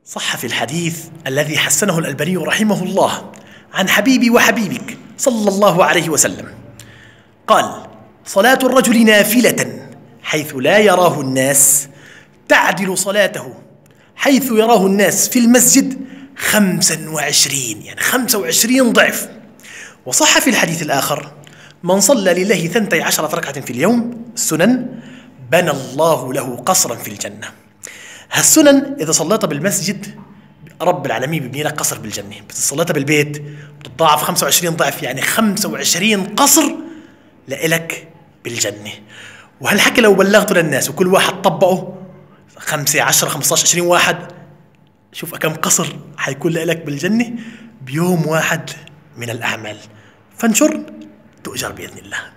صح في الحديث الذي حسنه الألباني رحمه الله عن حبيبي وحبيبك صلى الله عليه وسلم قال: صلاة الرجل نافلة حيث لا يراه الناس تعدل صلاته حيث يراه الناس في المسجد 25 يعني 25 ضعف. وصح في الحديث الآخر: من صلى لله 12 ركعة في اليوم السنن بنى الله له قصرا في الجنة. هالسنن إذا صليتها بالمسجد رب العالمين بيبني لك قصر بالجنة، بس صليتها بالبيت بتضاعف 25 ضعف، يعني 25 قصر لإلك بالجنة. وهالحكي لو بلغته للناس وكل واحد طبقه 5 10 15 20 واحد، شوف كم قصر حيكون لك بالجنة بيوم واحد من الأعمال. فانشر تؤجر بإذن الله.